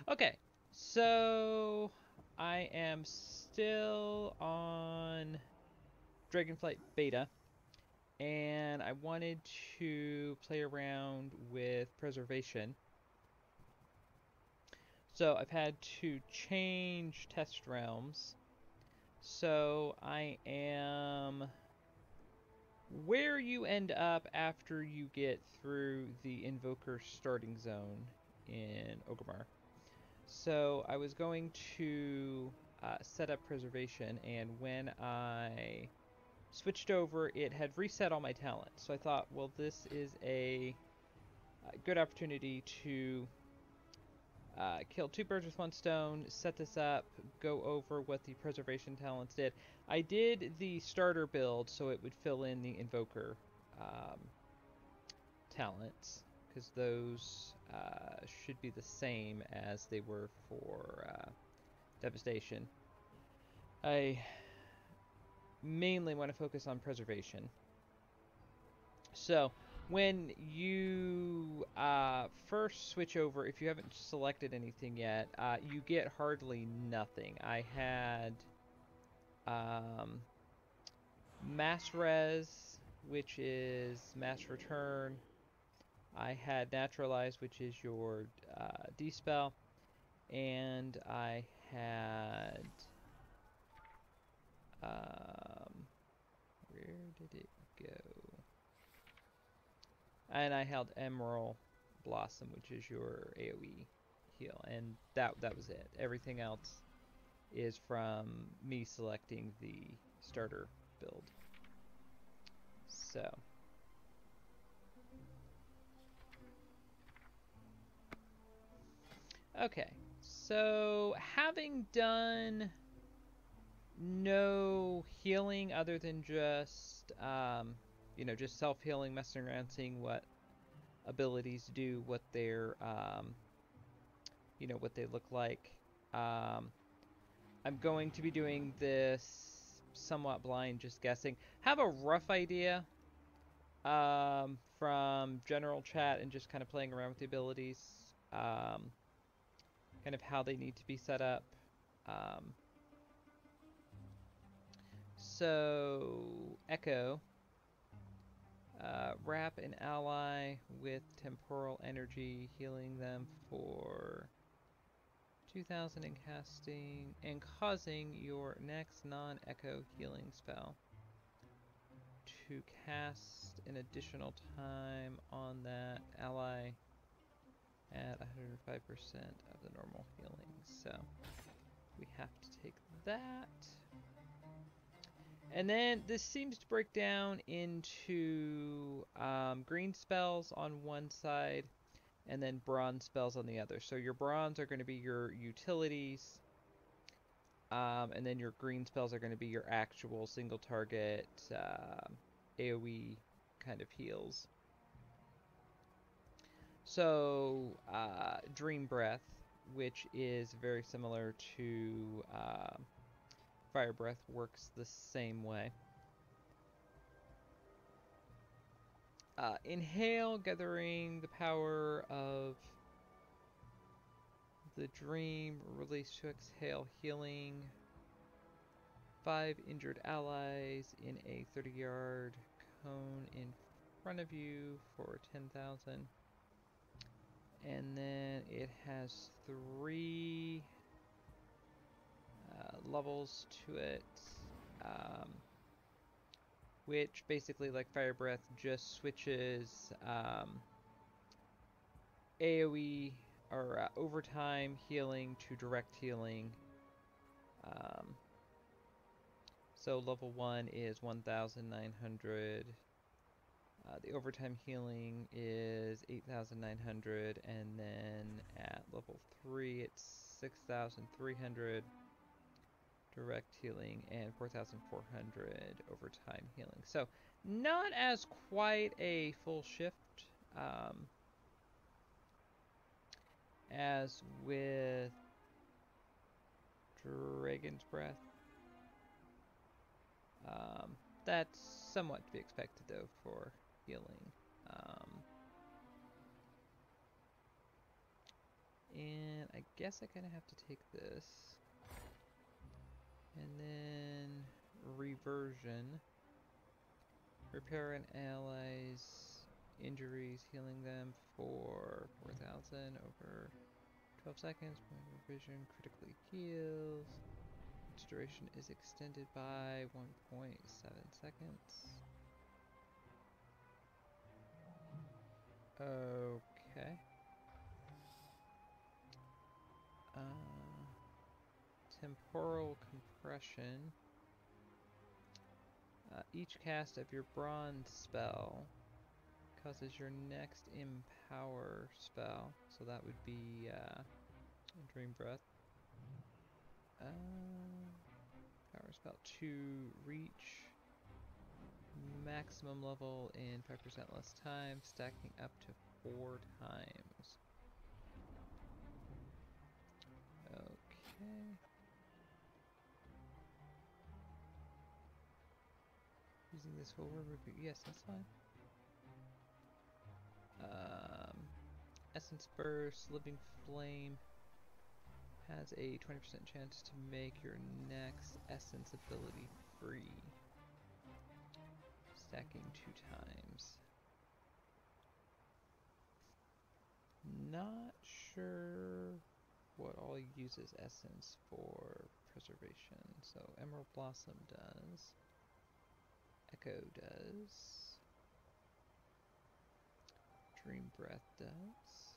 Okay, so I am still on Dragonflight Beta, and I wanted to play around with preservation. So I've had to change test realms. So I am where you end up after you get through the Invoker starting zone in Orgrimmar. So I was going to set up preservation, and when I switched over, it had reset all my talents. So I thought, well, this is a good opportunity to kill two birds with one stone, set this up, go over what the preservation talents did. I did the starter build so it would fill in the invoker um, talents, because those should be the same as they were for devastation. I mainly want to focus on preservation. So, when you first switch over, if you haven't selected anything yet, you get hardly nothing. I had um, Mass Res, which is Mass Return. I had Naturalize, which is your Dispel. And I had... where did it go? And I held Emerald Blossom, which is your AoE heal, and that was it. Everything else is from me selecting the starter build. So, okay. So, having done no healing other than just, just self-healing, messing around, seeing what abilities do, what they look like. Um, I'm going to be doing this somewhat blind, just guessing. Have a rough idea from general chat and just kind of playing around with the abilities, kind of how they need to be set up. Um, so, Echo, wrap an ally with temporal energy, healing them for 2000 in casting and causing your next non-echo healing spell to cast an additional time on that ally at 105% of the normal healing. So we have to take that. And then this seems to break down into green spells on one side and then bronze spells on the other. So your bronze are going to be your utilities, and then your green spells are going to be your actual single target AoE kind of heals. So, Dream Breath, which is very similar to Fire Breath, works the same way. Inhale, gathering the power of the dream. Release to exhale, healing 5 injured allies in a 30-yard cone in front of you for 10,000. And then it has 3 levels to it, which basically, like Fire Breath, just switches AoE or overtime healing to direct healing. So level 1 is 1,900. The overtime healing is 8,900, and then at level 3 it's 6,300 direct healing and 4,400 overtime healing. So not as quite a full shift as with Dragon's Breath. That's somewhat to be expected though for healing. And I guess I kind of have to take this. And then reversion. Repair an ally's injuries, healing them for 4,000 over 12 seconds. Point of revision critically heals. Its duration is extended by 1.7 seconds. Okay. Temporal compression. Each cast of your bronze spell causes your next empower spell. So that would be Dream Breath. Power spell to reach maximum level in 5% less time, stacking up to 4 times. Okay. Using this will remove you. Yes, that's fine. Essence Burst, Living Flame has a 20% chance to make your next Essence ability free. Stacking 2 times. Not sure what all uses Essence for preservation. So Emerald Blossom does. Echo does. Dream Breath does.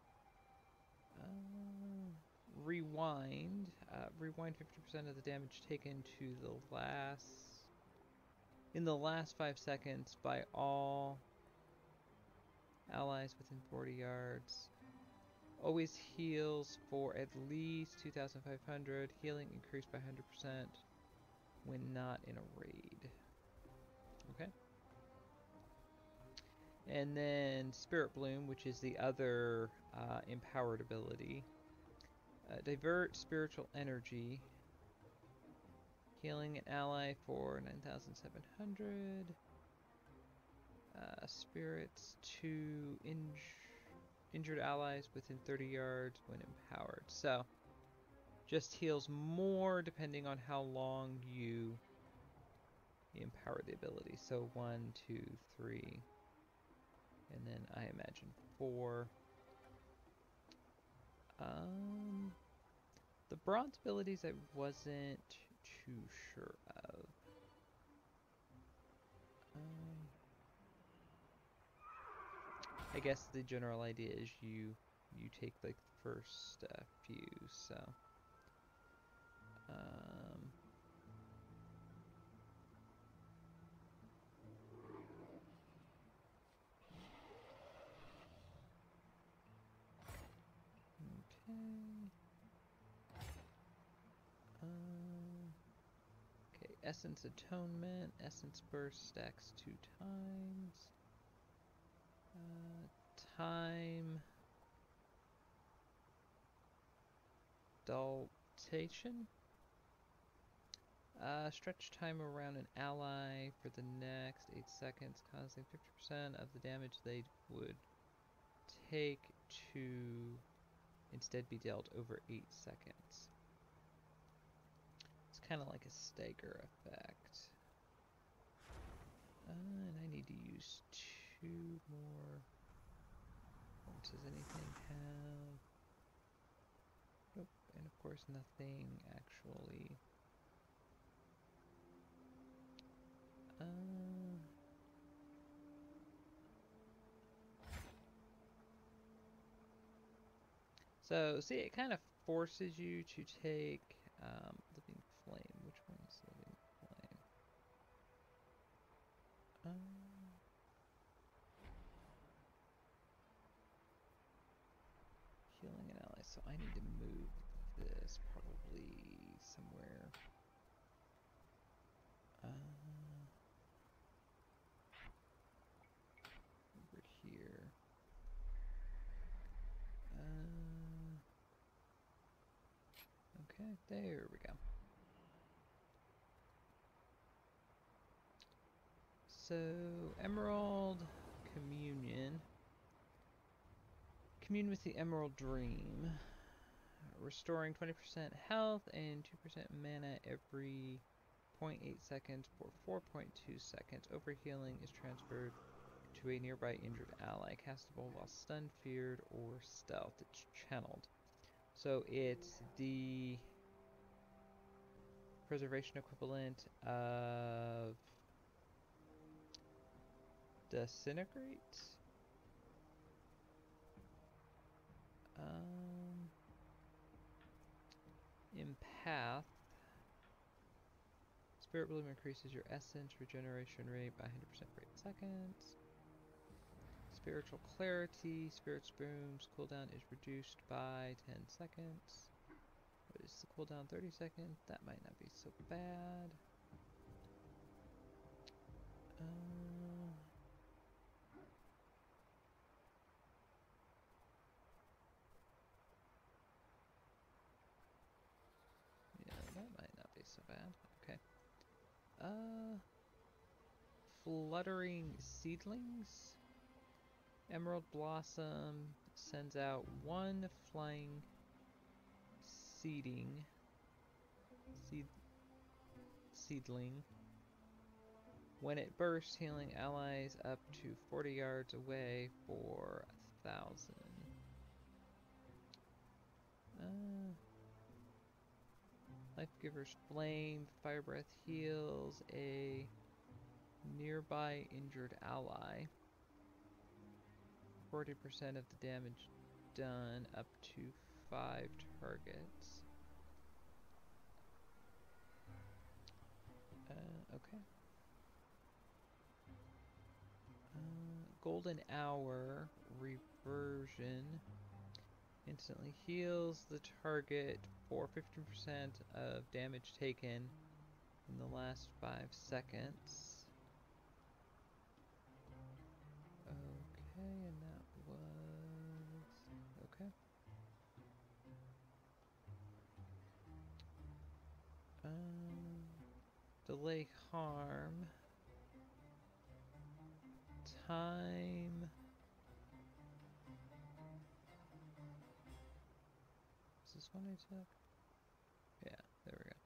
Rewind. Rewind 50% of the damage taken to the in the last 5 seconds by all allies within 40 yards. Always heals for at least 2,500. Healing increased by 100% when not in a raid. Okay. And then Spirit Bloom, which is the other empowered ability. Divert spiritual energy. Healing an ally for 9,700. Spirits to injured allies within 30 yards when empowered. So, just heals more depending on how long you empower the ability. So 1, 2, 3, and then I imagine 4. The bronze abilities I wasn't too sure of. I guess the general idea is you take like the first few, so okay, Essence Atonement, Essence Burst stacks 2 times. Time Daltation. Stretch time around an ally for the next 8 seconds, causing 50% of the damage they would take to instead be dealt over 8 seconds. It's kind of like a stagger effect. And I need to use 2 more. Does anything have... Nope, and of course nothing actually... So, see, it kind of forces you to take Living Flame. Which one is Living Flame? Healing an ally. So I need to move this probably somewhere. Over here. Okay, there we go. So, Emerald Communion. Commune with the Emerald Dream. restoring 20% health and 2% mana every 0.8 seconds for 4.2 seconds. Overhealing is transferred to a nearby injured ally, castable while stunned, feared, or stealth. It's channeled. So it's the preservation equivalent of Disintegrate? Empath. Spirit Bloom increases your essence regeneration rate by 100% for 8 seconds. Spiritual Clarity. Spirit Bloom's cooldown is reduced by 10 seconds. What is the cooldown? 30 seconds? That might not be so bad. Yeah, that might not be so bad. Okay. Fluttering Seedlings. Emerald Blossom sends out one flying seedling when it bursts, healing allies up to 40 yards away for 1,000. Life-Giver's Flame. Fire Breath heals a nearby injured ally. 40% of the damage done up to 5 targets. Okay. Golden Hour Reversion instantly heals the target for 15% of damage taken in the last 5 seconds. Okay, and that was... okay. Delay harm. Time. Is this one I took? Yeah, there we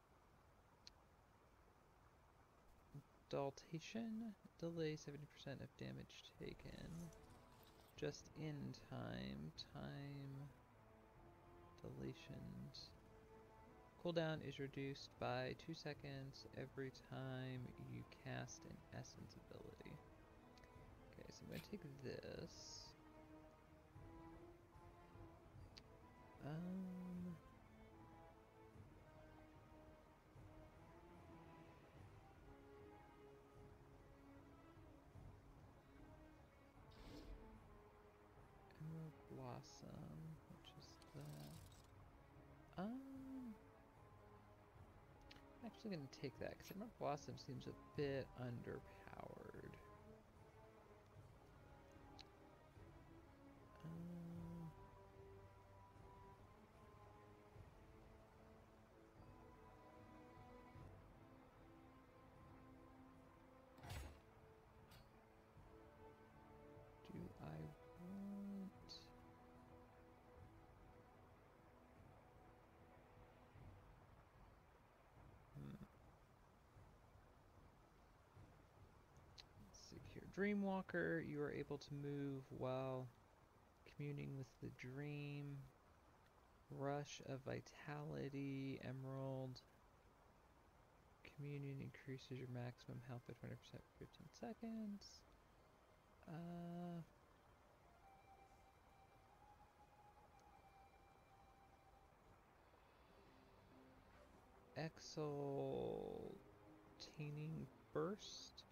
go. Daltation. Delay 70% of damage taken. Just in time. Time. Deletions. Cooldown is reduced by 2 seconds every time you cast an essence ability. Okay, so I'm going to take this. Emerald Blossom, which is that. I'm actually going to take that, because Emerald Blossom seems a bit underpowered. Do I want... Let's see here. Dreamwalker, you are able to move while communing with the dream. Rush of Vitality, Emerald. Communion increases your maximum health by 20% for 15 seconds. Exaltating Burst.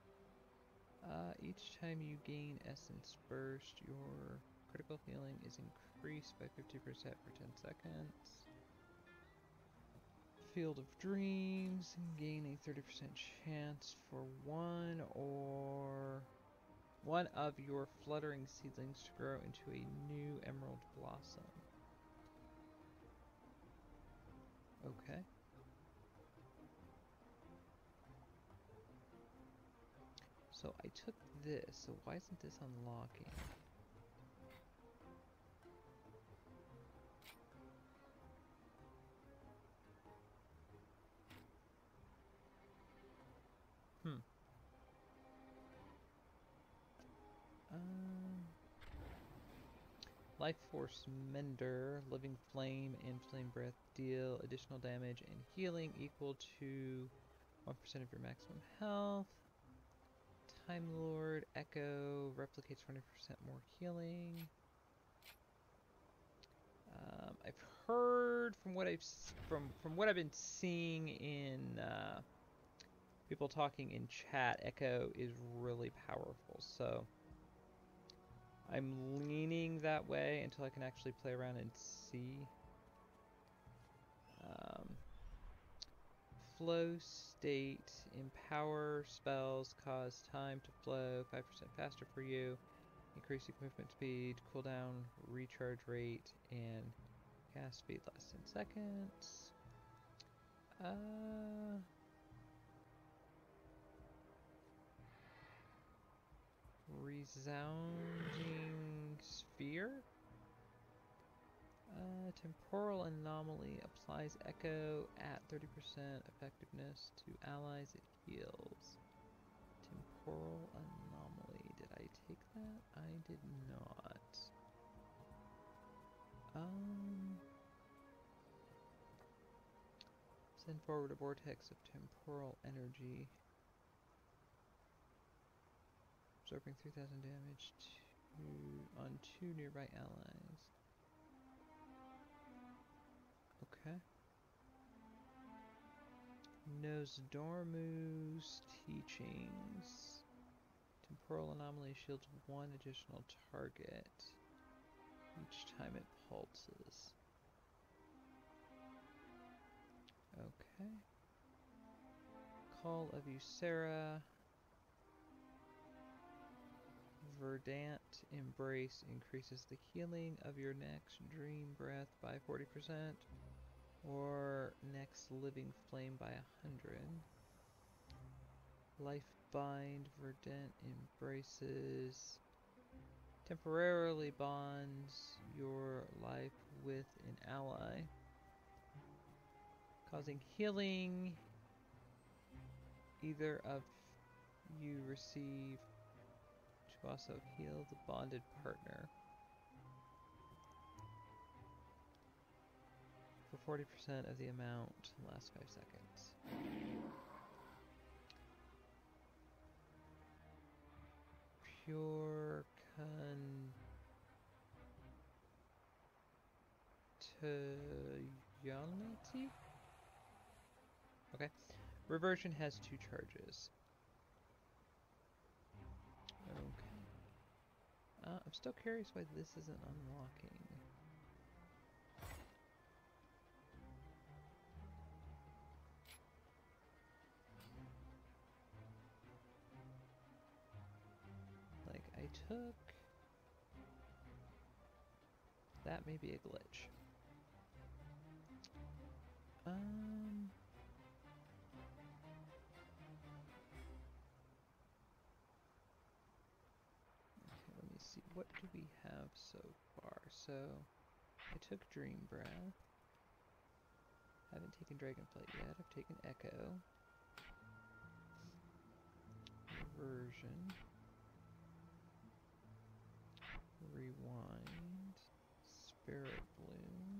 Each time you gain Essence Burst, your critical healing is increased by 50% for 10 seconds. Field of Dreams, gain a 30% chance for one of your fluttering seedlings to grow into a new Emerald Blossom. Okay. So I took this, so why isn't this unlocking? Life Force Mender, Living Flame and Flame Breath deal additional damage and healing equal to 1% of your maximum health. Time Lord Echo replicates 20% more healing. I've heard from what I've been seeing in people talking in chat, Echo is really powerful. So I'm leaning that way until I can actually play around and see. Flow state, empower spells cause time to flow 5% faster for you, increasing movement speed, cooldown, recharge rate, and cast speed less than seconds. Resounding sphere. Temporal anomaly applies echo at 30% effectiveness to allies it heals. Temporal anomaly. Did I take that? I did not. Send forward a vortex of temporal energy, absorbing 3,000 damage on 2 nearby allies. Okay. Nosdormu's teachings. Temporal anomaly shields 1 additional target each time it pulses. Okay. Call of Ysera. Verdant Embrace increases the healing of your next Dream Breath by 40%, or next Living Flame by 100. Life Bind Verdant Embraces temporarily bonds your life with an ally, causing healing either of you receive to also heal the bonded partner for 40% of the amount, last 5 seconds. Pure Contagiosity? Okay. Reversion has 2 charges. Okay. I'm still curious why this isn't unlocking. Like, I took... That may be a glitch. Okay, let me see. What do we have so far? So, I took Dream Breath. Haven't taken Dragonflight yet. I've taken Echo. Reversion. Rewind. Spirit Bloom.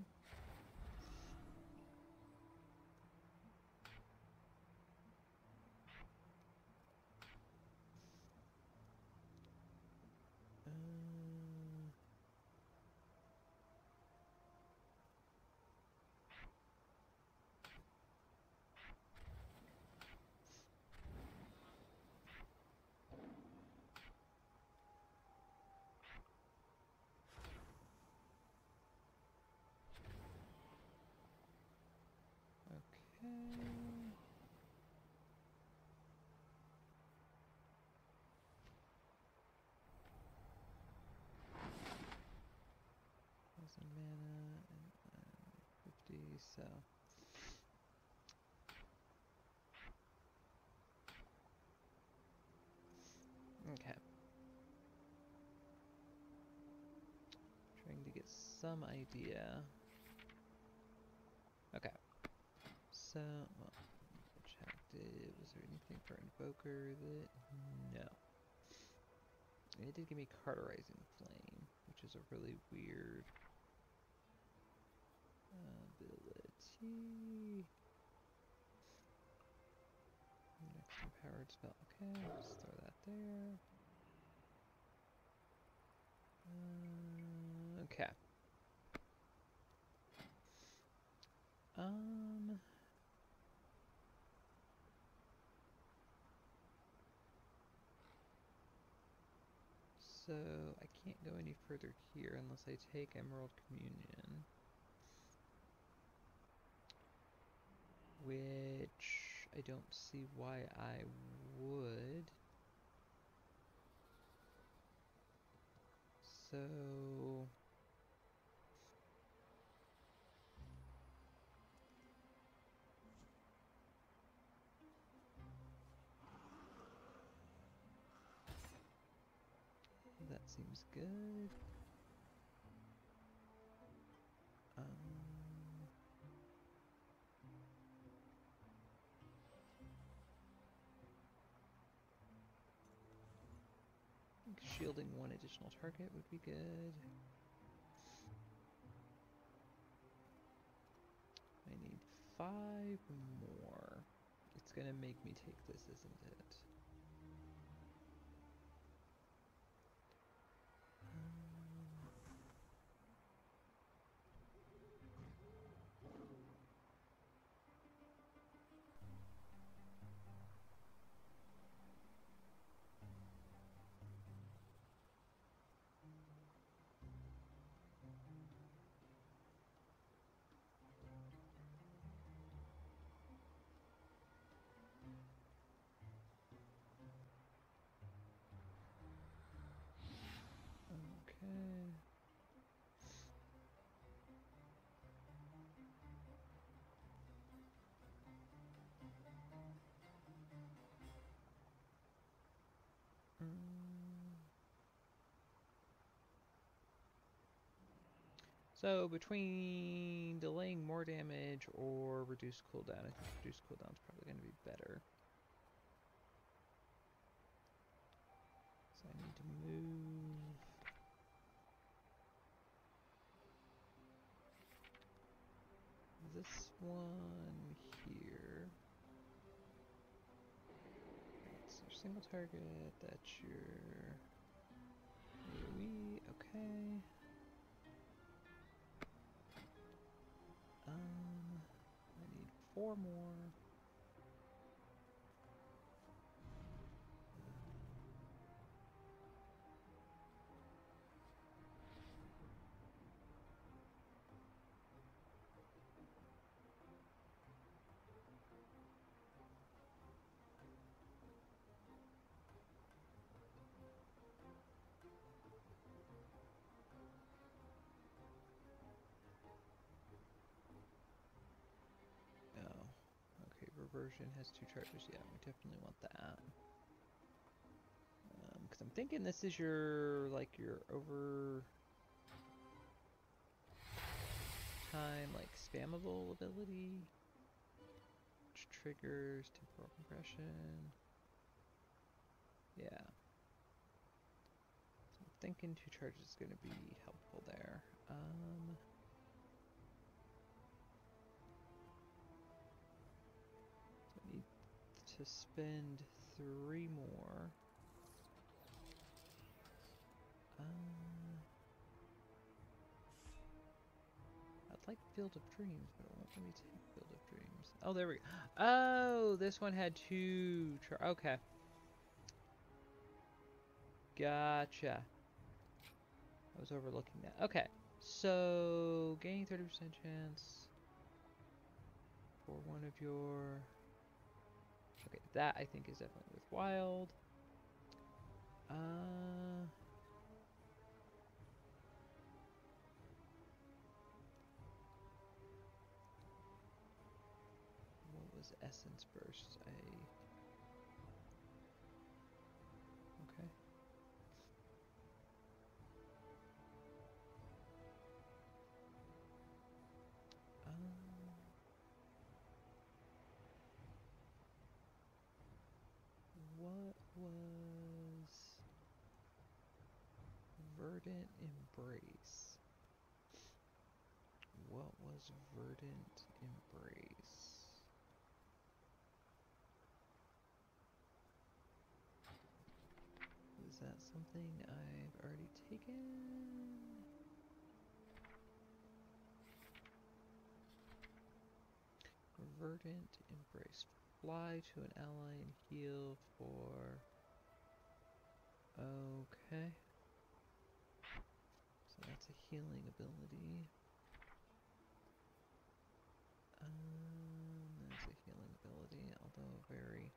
Mana and 50, so okay. Trying to get some idea. Okay. So, well, check. Was there anything for Invoker that... No. It did give me Carterizing Flame, which is a really weird ability. Next empowered spell. Okay, just throw that there. Okay. So I can't go any further here unless I take Emerald Communion. Which I don't see why I would. So that seems good. Shielding one additional target would be good. I need 5 more. It's gonna make me take this, isn't it? Okay. So between delaying more damage or reduced cooldown, I think reduced cooldown is probably going to be better. So I need to move this one here. That's your single target, that's your AoE, okay. I need 4 more. Reversion has 2 charges. Yeah, we definitely want that. Because I'm thinking this is your, like, your over time, like, spammable ability, which triggers temporal compression. Yeah. So I'm thinking 2 charges is going to be helpful there. So I need to spend 3 more. I'd like Field of Dreams, but it won't let me take Field of Dreams. Oh, there we go. Oh, this one had 2 okay. Gotcha. I was overlooking that. Okay. So, gain 30% chance for one of your... Okay, that I think is definitely with wild. What was Essence Burst? Okay. What was Verdant Embrace. What was Verdant Embrace? Is that something I've already taken? Verdant Embrace. Fly to an ally and heal for... Okay. So that's a healing ability. That's a healing ability, although very...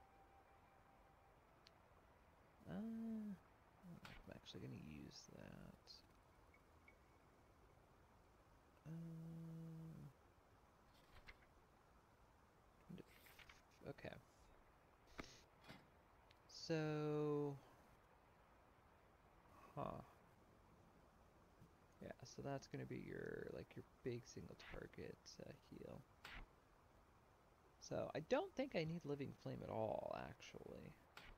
I'm actually going to use that. Okay. So... Yeah, so that's going to be your, like, your big single target heal. So I don't think I need Living Flame at all, actually.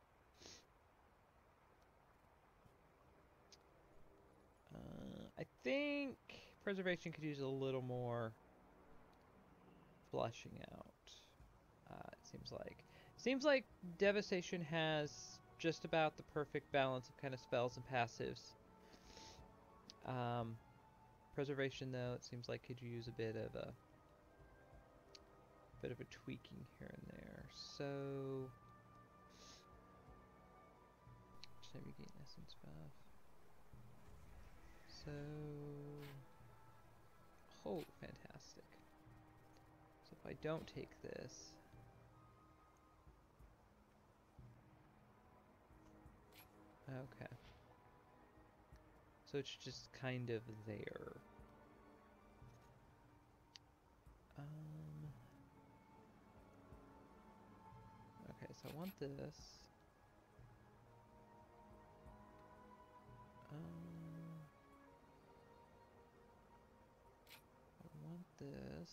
I think Preservation could use a little more flushing out. It seems like. Seems like Devastation has just about the perfect balance of kind of spells and passives. Preservation, though, it seems like could use a bit of a tweaking here and there. So, should I gain essence buff? So, oh, fantastic. So if I don't take this, okay. So it's just kind of there. Okay, so I want this. I want this.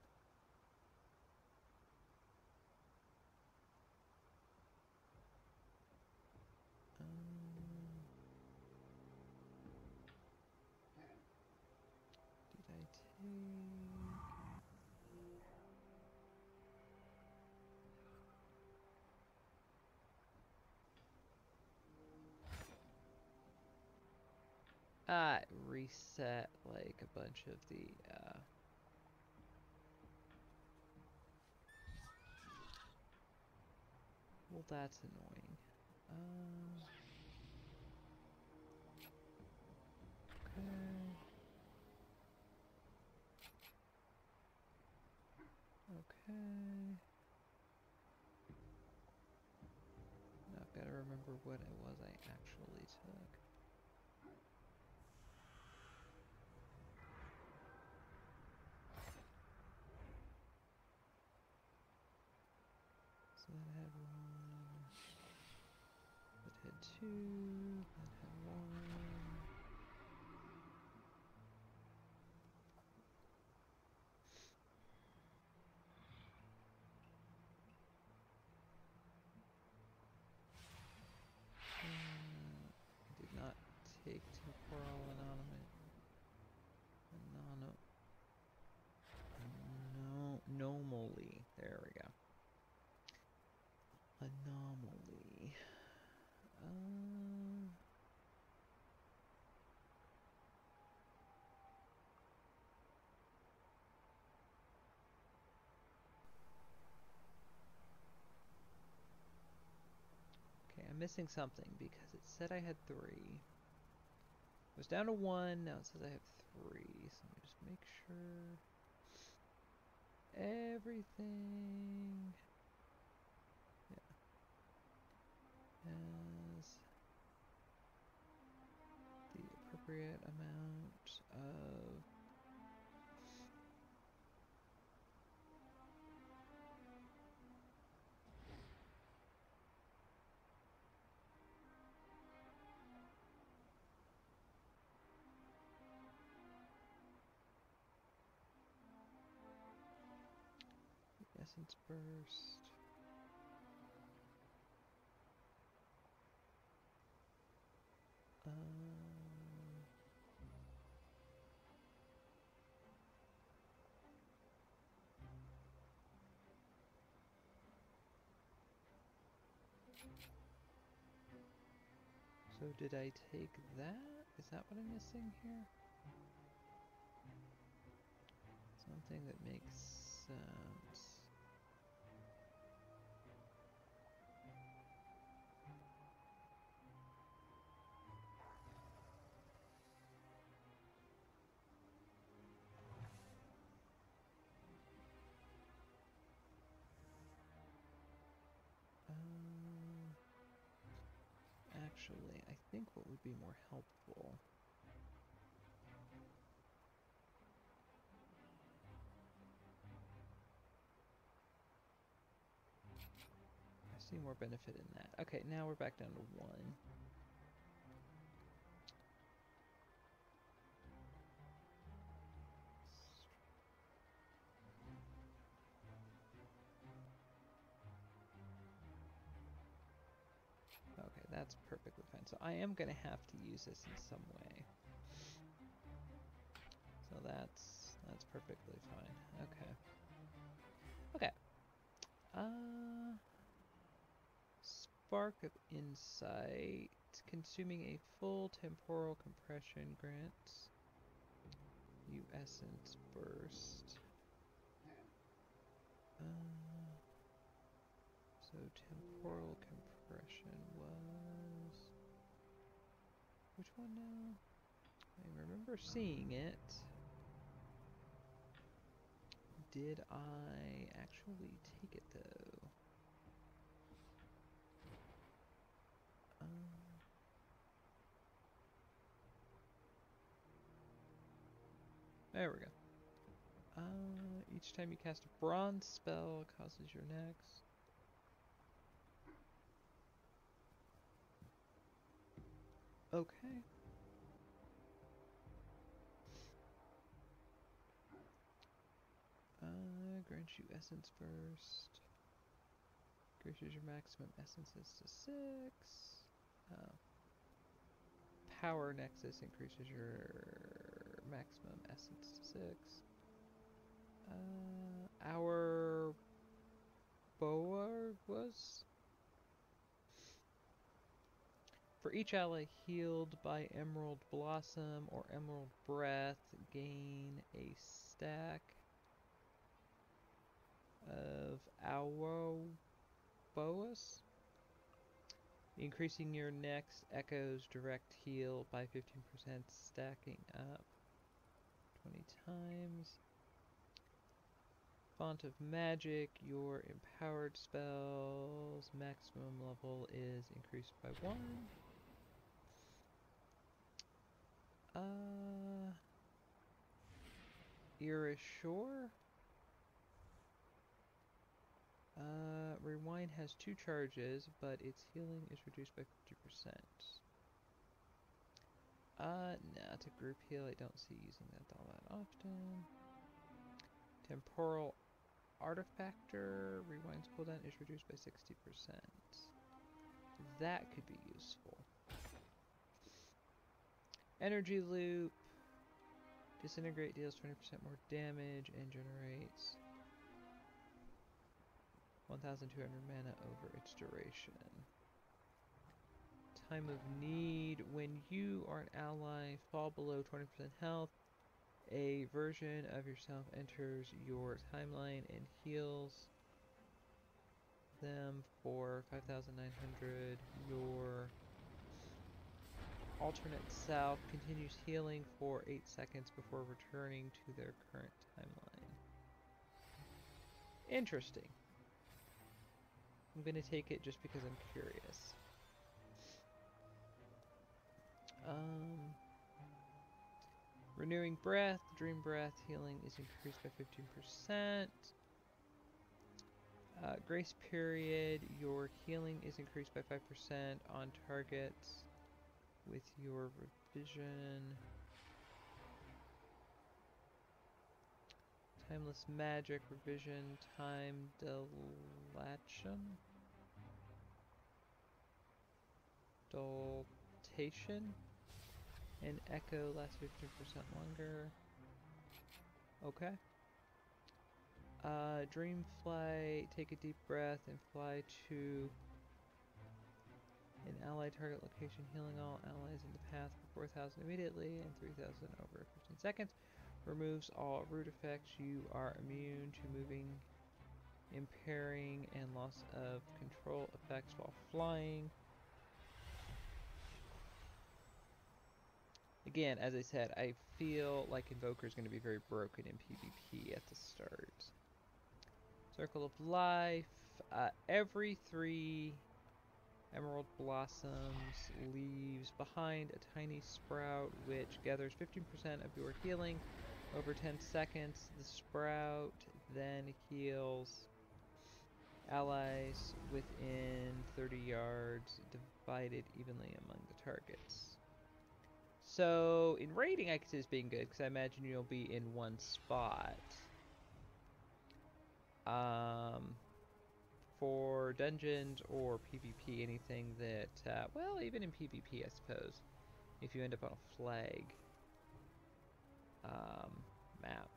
Did I take... reset, like, a bunch of the, well, that's annoying. Okay. Now I've got to remember what it was I actually took. So that had one. That had two. That had one. I did not take temporal anomaly. There we go. Anomaly. Okay, I'm missing something because it said I had 3. It was down to 1, now it says I have 3. So let me just make sure everything has the appropriate amount of essence burst. So did I take that? Is that what I'm missing here? Something that makes sense. Actually, I think what would be more helpful. I see more benefit in that. Okay, now we're back down to 1. Okay, that's perfectly fine. So I am going to have to use this in some way. So that's perfectly fine. Okay. Okay. Spark of Insight. Consuming a full temporal compression grants you Essence Burst. So temporal compression was... Which one now? I remember seeing it. Did I actually take it though? There we go. Each time you cast a bronze spell, it causes your next. Okay. Grants you Essence Burst. Increases your maximum essences to 6. Power Nexus increases your maximum essence to 6. Our Boa was... For each ally healed by Emerald Blossom or Emerald Breath, gain a stack of Our Boas, increasing your next Echo's direct heal by 15%, stacking up 20 times. Font of Magic, your empowered spells maximum level is increased by 1. Irishore. Rewind has 2 charges, but its healing is reduced by 50%. Nah, it's a group heal. I don't see using that all that often. Temporal Artifactor. Rewind's cooldown is reduced by 60%. That could be useful. Energy Loop. Disintegrate deals 20% more damage and generates 1,200 mana over its duration. Time of Need. When you or an ally fall below 20% health, a version of yourself enters your timeline and heals them for 5,900. Your alternate self continues healing for 8 seconds before returning to their current timeline. Interesting. I'm gonna take it just because I'm curious. Renewing Breath. Dream Breath healing is increased by 15%. Grace Period. Your healing is increased by 5% on targets with your revision. Timeless Magic. Revision. Time Dilation. Doltation. And Echo lasts 15% longer. Okay. Dream Flight. Take a deep breath and fly to An allied target location, healing all allies in the path for 4,000 immediately and 3,000 over 15 seconds. Removes all root effects. You are immune to moving, impairing, and loss of control effects while flying. Again, as I said, I feel like Invoker is going to be very broken in PvP at the start. Circle of Life. Every 3 Emerald Blossoms leaves behind a tiny sprout which gathers 15% of your healing over 10 seconds. The sprout then heals allies within 30 yards, divided evenly among the targets. So, in raiding, I could see this being good, because I imagine you'll be in one spot. For dungeons or PvP, anything that, well, even in PvP, I suppose, if you end up on a flag map.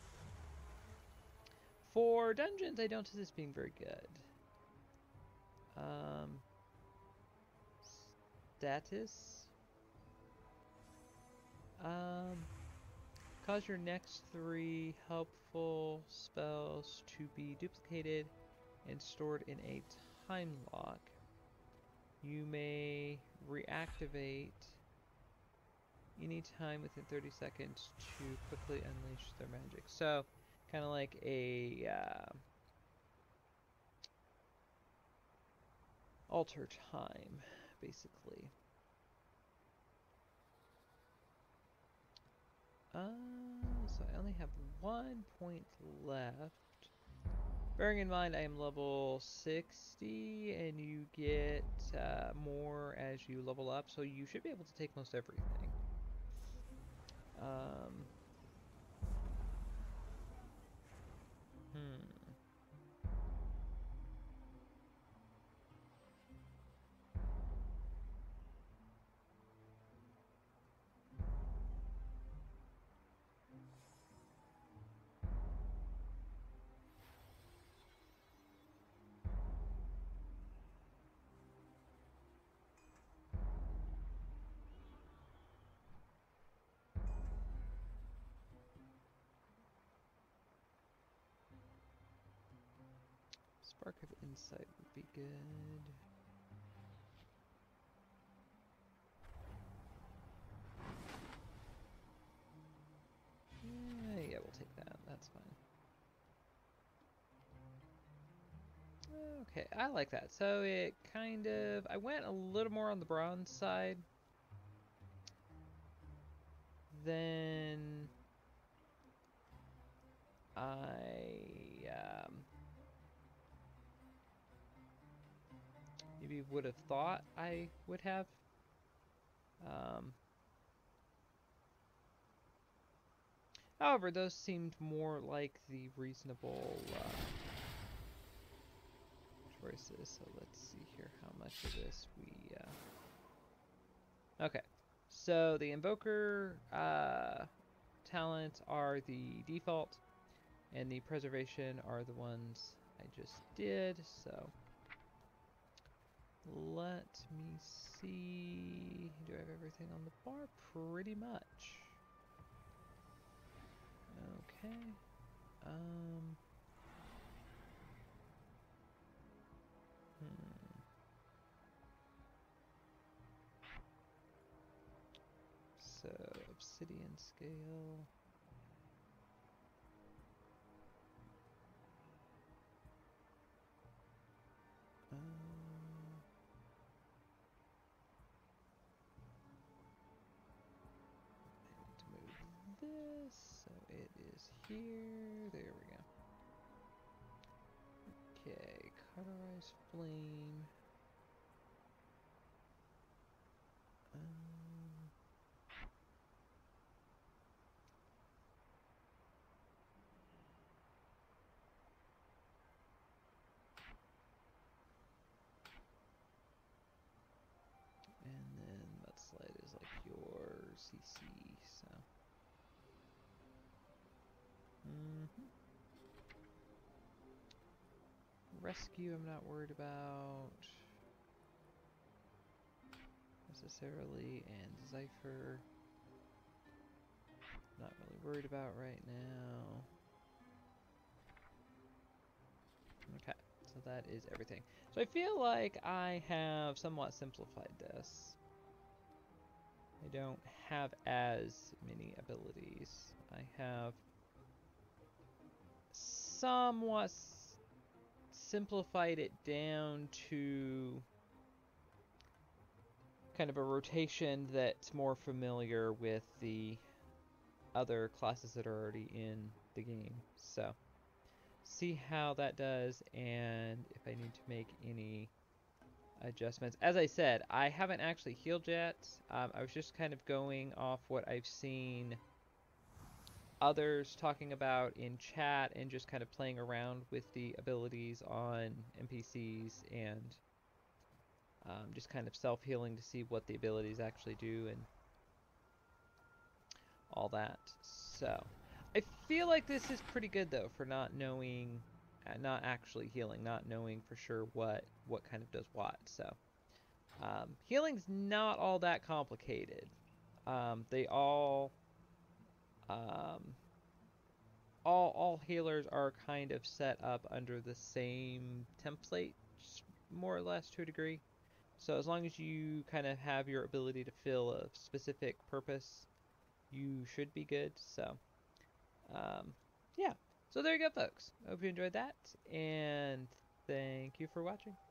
For dungeons, I don't see this being very good. Status. Cause your next 3 helpful spells to be duplicated and stored in a time lock. You may reactivate anytime within 30 seconds to quickly unleash their magic. So, kind of like a alter time, basically. So I only have 1 point left. Bearing in mind I am level 60, and you get more as you level up, so you should be able to take most everything. Spark of Insight would be good. Yeah, we'll take that. That's fine. Okay, I like that. So it kind of... I went a little more on the bronze side. Then I maybe would have thought I would have. However, those seemed more like the reasonable choices. So let's see here how much of this we... Okay, so the Invoker talents are the default, and the Preservation are the ones I just did, so... Let me see. Do I have everything on the bar? Pretty much. Okay. So, obsidian scale. This, so it is here. There we go. Okay, cauterize flame. And then Mudslide is like your CC, so. Rescue, I'm not worried about. necessarily, and Zypher, not really worried about right now. Okay, so that is everything. So I feel like I have somewhat simplified this. I don't have as many abilities. I have somewhat simplified it down to kind of a rotation that's more familiar with the other classes that are already in the game. So, see how that does and if I need to make any adjustments. As I said, I haven't actually healed yet. I was just kind of going off what I've seen others talking about in chat and just kind of playing around with the abilities on NPCs and just kind of self-healing to see what the abilities actually do and all that. So, I feel like this is pretty good though for not knowing, not actually healing, not knowing for sure what kind of does what. So, healing's not all that complicated. They um, all healers are kind of set up under the same template, more or less to a degree. So as long as you kind of have your ability to fill a specific purpose, you should be good. So, yeah. So there you go, folks. I hope you enjoyed that, and thank you for watching.